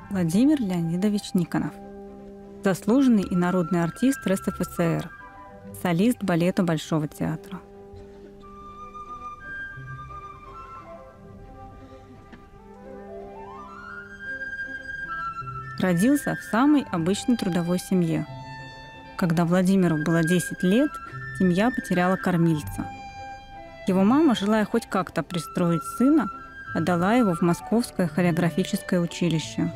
Владимир Леонидович Никонов. Заслуженный и народный артист РСФСР. Солист балета Большого театра. Родился в самой обычной трудовой семье. Когда Владимиру было 10 лет, семья потеряла кормильца. Его мама, желая хоть как-то пристроить сына, отдала его в Московское хореографическое училище.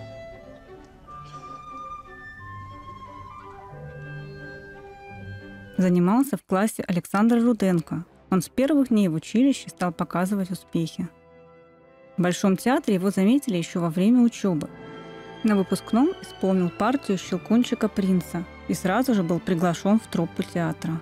Занимался в классе Александра Руденко. Он с первых дней в училище стал показывать успехи. В Большом театре его заметили еще во время учебы. На выпускном исполнил партию Щелкунчика принца и сразу же был приглашен в труппу театра.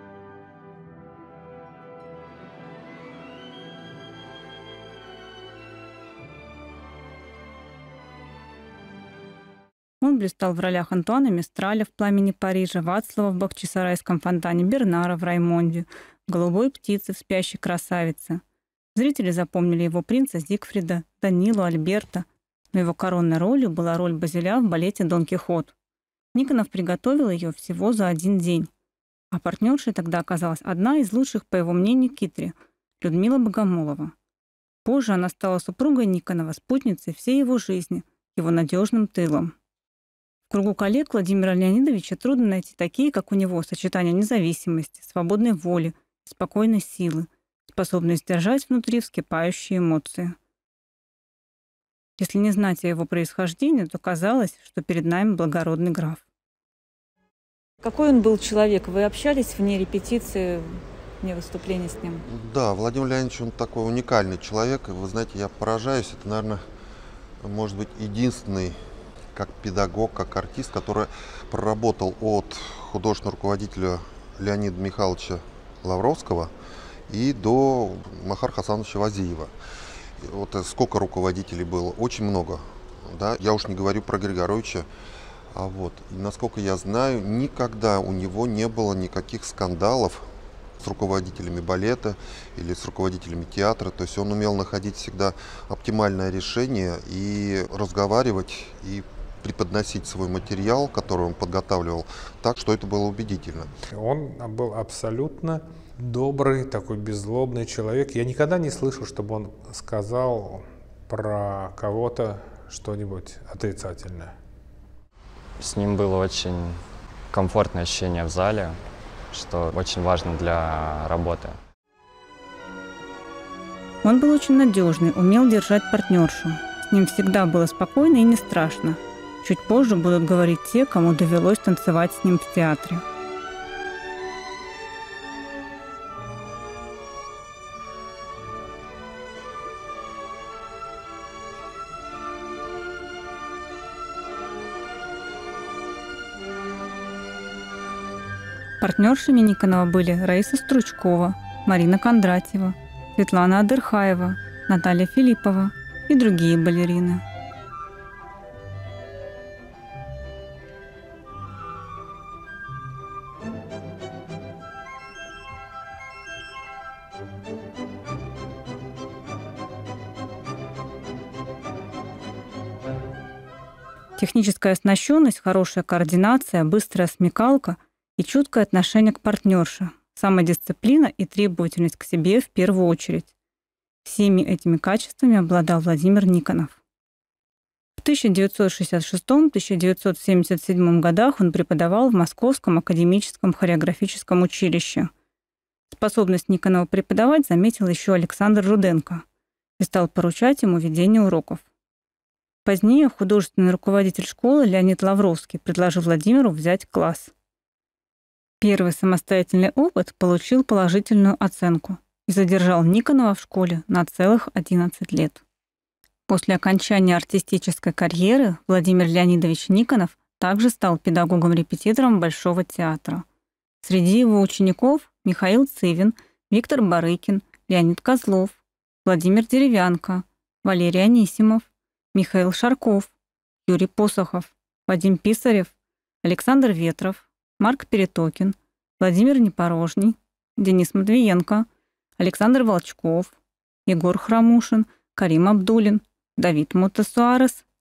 Он блистал в ролях Антуана Мистраля в «Пламени Парижа», Вацлава в «Бахчисарайском фонтане», Бернара в «Раймонде», «Голубой птице» в «Спящей красавице». Зрители запомнили его принца Зигфрида, Данилу, Альберта, но его коронной ролью была роль Базиля в балете «Дон Кихот». Никонов приготовил ее всего за один день, а партнершей тогда оказалась одна из лучших, по его мнению, Китри – Людмила Богомолова. Позже она стала супругой Никонова, спутницей всей его жизни, его надежным тылом. В кругу коллег Владимира Леонидовича трудно найти такие, как у него, сочетание независимости, свободной воли, спокойной силы, способные сдержать внутри вскипающие эмоции. Если не знать о его происхождении, то казалось, что перед нами благородный граф. Какой он был человек? Вы общались вне репетиции, вне выступления с ним? Да, Владимир Леонидович, он такой уникальный человек. Вы знаете, я поражаюсь. Это, наверное, может быть, единственный как педагог, как артист, который проработал от художественного руководителя Леонида Михайловича Лавровского и до Махара Хасановича Вазиева. Вот сколько руководителей было? Очень много. Да? Я уж не говорю про Григоровича. И насколько я знаю, никогда у него не было никаких скандалов с руководителями балета или с руководителями театра. То есть он умел находить всегда оптимальное решение и разговаривать, и преподносить свой материал, который он подготавливал, так, что это было убедительно. Он был абсолютно добрый, такой беззлобный человек. Я никогда не слышал, чтобы он сказал про кого-то что-нибудь отрицательное. С ним было очень комфортное ощущение в зале, что очень важно для работы. Он был очень надежный, умел держать партнершу. С ним всегда было спокойно и не страшно. Чуть позже будут говорить те, кому довелось танцевать с ним в театре. Партнершами Никонова были Раиса Стручкова, Марина Кондратьева, Светлана Адырхаева, Наталья Филиппова и другие балерины. Техническая оснащенность, хорошая координация, быстрая смекалка и чуткое отношение к партнерше, самодисциплина и требовательность к себе в первую очередь. Всеми этими качествами обладал Владимир Никонов. В 1966-1977 годах он преподавал в Московском академическом хореографическом училище. Способность Никонова преподавать заметил еще Александр Руденко и стал поручать ему ведение уроков. Позднее художественный руководитель школы Леонид Лавровский предложил Владимиру взять класс. Первый самостоятельный опыт получил положительную оценку и задержал Никонова в школе на целых 11 лет. После окончания артистической карьеры Владимир Леонидович Никонов также стал педагогом-репетитором Большого театра. Среди его учеников Михаил Цивин, Виктор Барыкин, Леонид Козлов, Владимир Деревянко, Валерий Анисимов, Михаил Шарков, Юрий Посохов, Вадим Писарев, Александр Ветров, Марк Перетокин, Владимир Непорожний, Денис Матвиенко, Александр Волчков, Егор Храмушин, Карим Абдулин, Давид Мутасуарес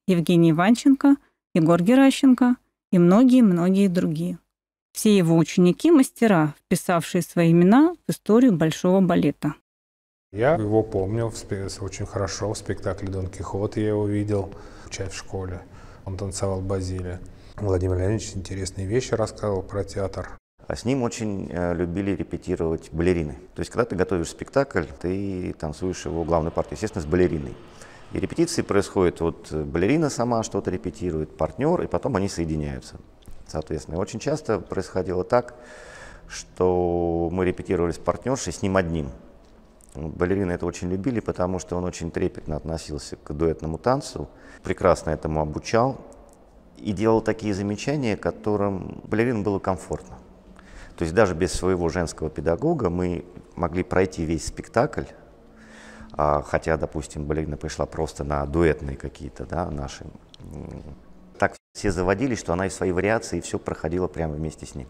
Евгений Иванченко, Егор Геращенко и многие-многие другие. Все его ученики – мастера, вписавшие свои имена в историю большого балета. Я его помню очень хорошо в спектакле «Дон Кихот». Я его видел, учась в школе. Он танцевал Базилия. Владимир Леонидович интересные вещи рассказывал про театр. А с ним очень любили репетировать балерины. То есть, когда ты готовишь спектакль, ты танцуешь его главную партию, естественно, с балериной. И репетиции происходят, вот балерина сама что-то репетирует, партнер, и потом они соединяются. Соответственно, очень часто происходило так, что мы репетировали с партнершей, с ним одним. Балерины это очень любили, потому что он очень трепетно относился к дуэтному танцу, прекрасно этому обучал и делал такие замечания, которым балеринам было комфортно. То есть даже без своего женского педагога мы могли пройти весь спектакль, хотя, допустим, балерина пришла просто на дуэтные какие-то, да, наши. Так все заводились, что она из своей вариации все проходила прямо вместе с ним.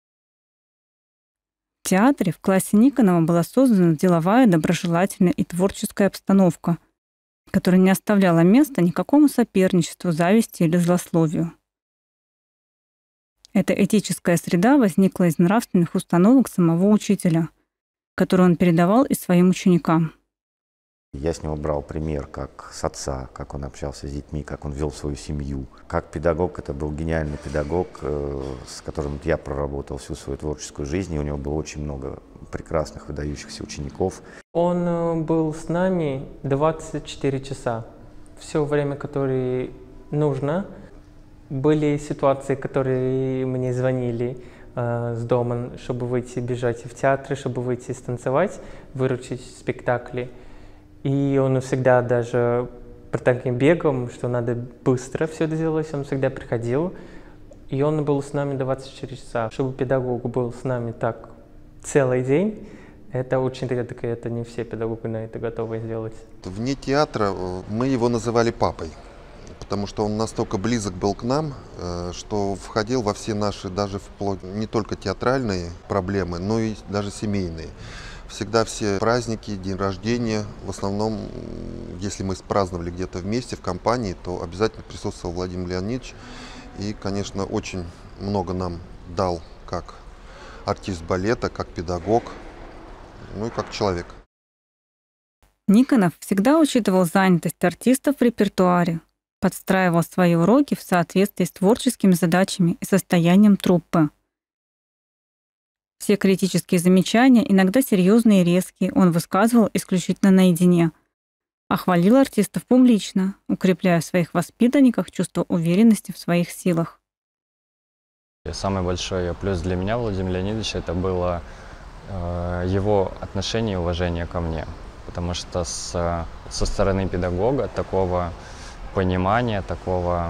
В театре в классе Никонова была создана деловая, доброжелательная и творческая обстановка, которая не оставляла места никакому соперничеству, зависти или злословию. Эта этическая среда возникла из нравственных установок самого учителя, которые он передавал и своим ученикам. Я с него брал пример как с отца, как он общался с детьми, как он вел свою семью. Как педагог, это был гениальный педагог, с которым я проработал всю свою творческую жизнь, и у него было очень много прекрасных, выдающихся учеников. Он был с нами 24 часа. Все время, которое нужно. Были ситуации, которые мне звонили с дома, чтобы выйти, бежать в театры, чтобы выйти станцевать, выручить спектакли. И он всегда даже при таким бегом, что надо быстро все это делать, он всегда приходил. И он был с нами 24 часа. Чтобы педагог был с нами так целый день, это очень редко, это не все педагоги на это готовы сделать. Вне театра мы его называли папой, потому что он настолько близок был к нам, что входил во все наши, даже вплоть не только театральные проблемы, но и даже семейные. Всегда все праздники, день рождения, в основном, если мы праздновали где-то вместе в компании, то обязательно присутствовал Владимир Леонидович. И, конечно, очень много нам дал как артист балета, как педагог, ну и как человек. Никонов всегда учитывал занятость артистов в репертуаре, подстраивал свои уроки в соответствии с творческими задачами и состоянием труппы. Все критические замечания, иногда серьезные и резкие, он высказывал исключительно наедине, а хвалил артистов публично, укрепляя в своих воспитанниках чувство уверенности в своих силах. Самый большой плюс для меня, Владимир Леонидович, это было его отношение и уважение ко мне. Потому что со стороны педагога такого понимания, такого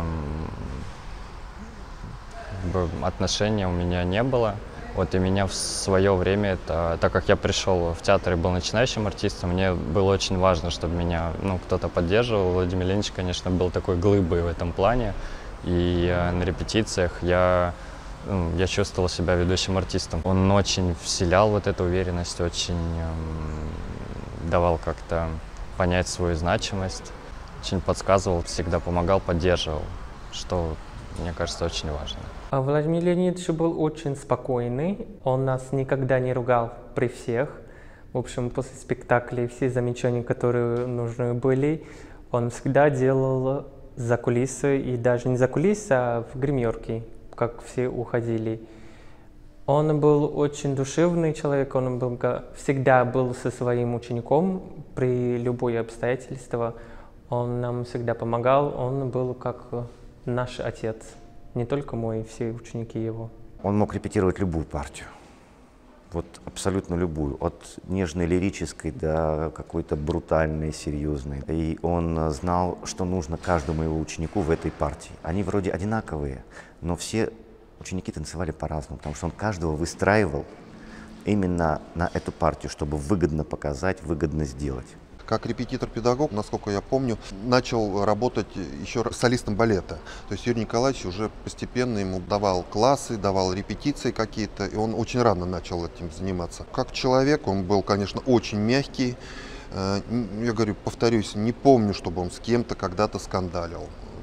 отношения у меня не было. Вот и меня в свое время, так как я пришел в театр и был начинающим артистом, мне было очень важно, чтобы меня кто-то поддерживал. Владимир Леонидович, конечно, был такой глыбой в этом плане. И на репетициях я чувствовал себя ведущим артистом. Он очень вселял вот эту уверенность, очень давал как-то понять свою значимость, очень подсказывал, всегда помогал, поддерживал, что, мне кажется, очень важно. Владимир Леонидович был очень спокойный, он нас никогда не ругал при всех. В общем, после спектаклей все замечания, которые нужны были, он всегда делал за кулисы, и даже не за кулисы, а в гримерке, как все уходили. Он был очень душевный человек, он всегда был со своим учеником при любое обстоятельство. Он нам всегда помогал, он был как наш отец. Не только мой, все ученики его. Он мог репетировать любую партию, вот абсолютно любую, от нежной лирической до какой-то брутальной, серьезной. И он знал, что нужно каждому его ученику в этой партии. Они вроде одинаковые, но все ученики танцевали по-разному, потому что он каждого выстраивал именно на эту партию, чтобы выгодно показать, выгодно сделать. Как репетитор-педагог, насколько я помню, начал работать еще солистом балета. То есть Юрий Николаевич уже постепенно ему давал классы, давал репетиции какие-то, и он очень рано начал этим заниматься. Как человек он был, конечно, очень мягкий. Я говорю, повторюсь, не помню, чтобы он с кем-то когда-то скандалил.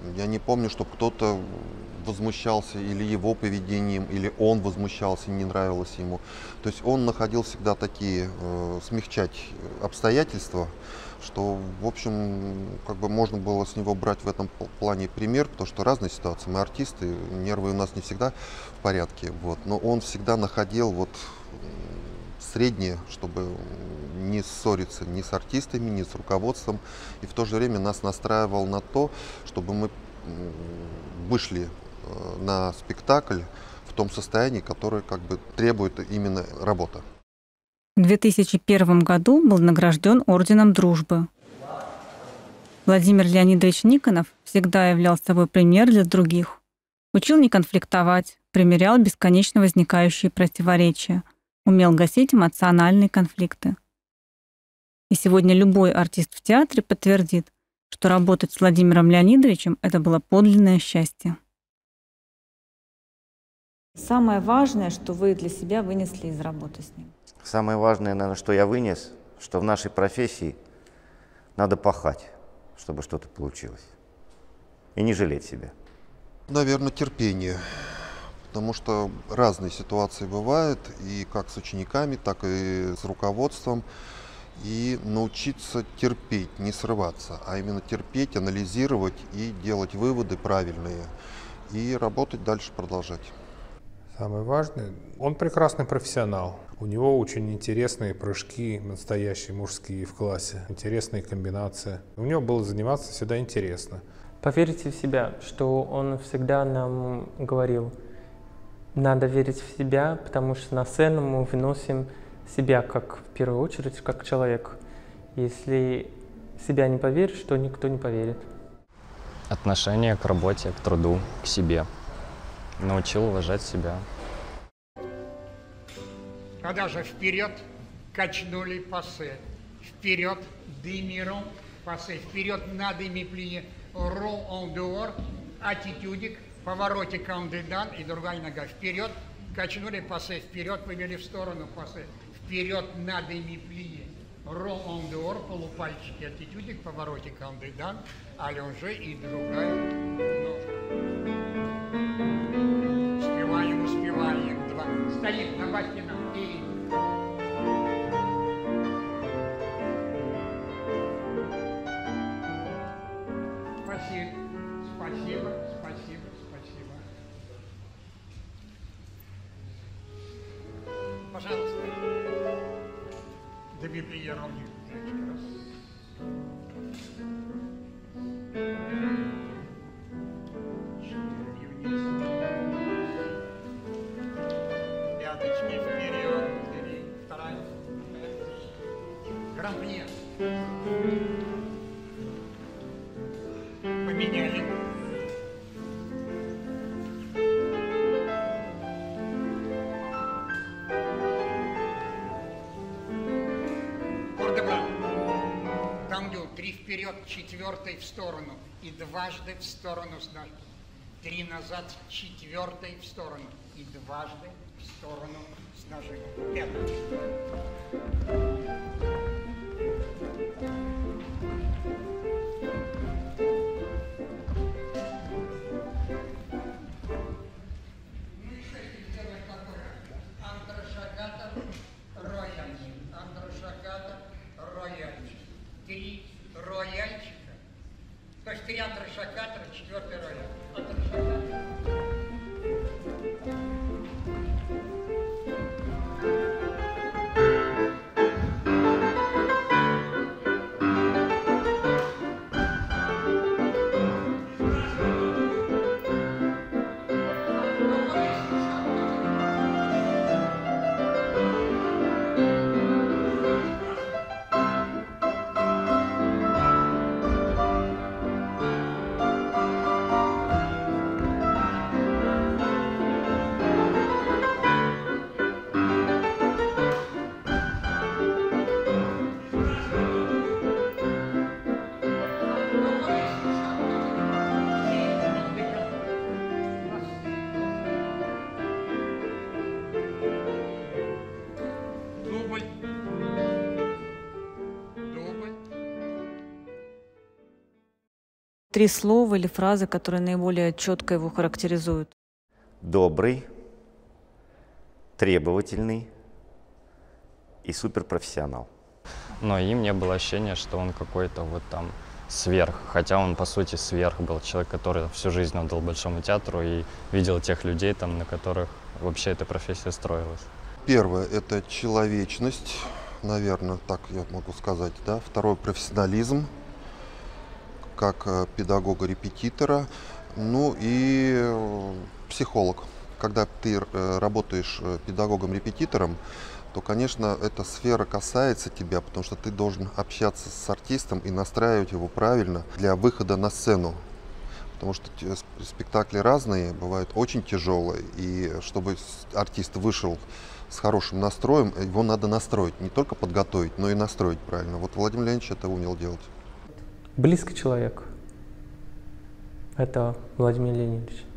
Я не помню, чтобы кто-то возмущался или его поведением, или он возмущался, не нравилось ему. То есть он находил всегда такие, смягчать обстоятельства, что, в общем, как бы можно было с него брать в этом плане пример, потому что разные ситуации. Мы артисты, нервы у нас не всегда в порядке, вот. Но он всегда находил вот среднее, чтобы не ссориться ни с артистами, ни с руководством, и в то же время нас настраивал на то, чтобы мы вышли на спектакль в том состоянии, которое как бы требует именно работа. В 2001 году был награжден Орденом Дружбы. Владимир Леонидович Никонов всегда являл собой пример для других. Учил не конфликтовать, примирял бесконечно возникающие противоречия, умел гасить эмоциональные конфликты. И сегодня любой артист в театре подтвердит, что работать с Владимиром Леонидовичем — это было подлинное счастье. Самое важное, что вы для себя вынесли из работы с ним? Самое важное, наверное, что я вынес, что в нашей профессии надо пахать, чтобы что-то получилось. И не жалеть себя. Наверное, терпение. Потому что разные ситуации бывают, и как с учениками, так и с руководством. И научиться терпеть, не срываться, а именно терпеть, анализировать и делать выводы правильные. И работать дальше, продолжать. Самое важное, он прекрасный профессионал. У него очень интересные прыжки, настоящие мужские в классе, интересные комбинации. У него было заниматься всегда интересно. Поверьте в себя, что он всегда нам говорил, надо верить в себя, потому что на сцену мы выносим себя как, в первую очередь, как человек. Если в себя не поверишь, то никто не поверит. Отношение к работе, к труду, к себе. Научил уважать себя. Когда же вперед качнули пассе, вперед демирон пассе, вперед на деми-плие, ролл он дуор, аттитюдик, повороте кандидан и другая нога вперед, качнули пассе, вперед повели в сторону пассе, вперед на деми-плие, ролл он дуор, полупальчики, аттитюдик, повороте кандидан, алёнже и другая ножка. Успеваем, два. Стоит на Батькина и... Спасибо. Пожалуйста. До Библии ровнее. Пяточки вперед. Вторая. Гран-при. Поменяли. Кордебан. Тамдю. 3 вперед, 4 в сторону. И дважды в сторону с ножки. 3 назад, 4 в сторону. И дважды в сторону с ножом. 5. Три рояльчика, то есть 3 антрашакатора, 4 рояль. Антрашакатор. 3 слова или фразы, которые наиболее четко его характеризуют. Добрый, требовательный и суперпрофессионал. Но им не было ощущения, что он какой-то вот там сверх. Хотя он, по сути, сверх был. Человек, который всю жизнь отдал Большому театру и видел тех людей, там, на которых вообще эта профессия строилась. Первое – это человечность, наверное, так я могу сказать. Да? Второе – профессионализм, как педагога-репетитора. Ну и психолог. Когда ты работаешь педагогом-репетитором, то, конечно, эта сфера касается тебя, потому что ты должен общаться с артистом и настраивать его правильно для выхода на сцену. Потому что спектакли разные, бывают очень тяжелые, и чтобы артист вышел с хорошим настроем, его надо настроить, не только подготовить, но и настроить правильно. Вот Владимир Леонидович это умел делать. Близкий человек. Это Владимир Леонидович.